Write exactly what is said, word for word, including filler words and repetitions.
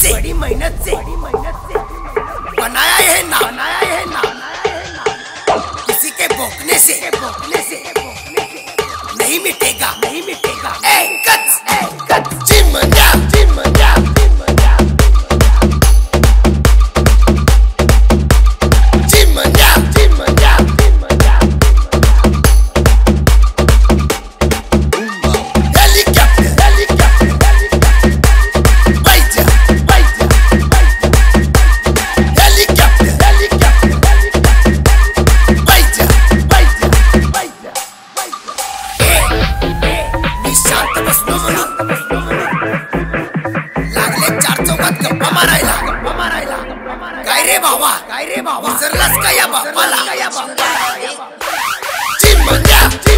से बड़ी मेहनत से बड़ी मेहनत से बनाया है ना बनाया है ना किसी के भोंकने से भोंकने से नहीं मिटेगा नहीं मिटेगा। ए कच ए कच चिमटा चिमटा बाबा काय रे बाबा विसरलास का या बापाला चिमण्या।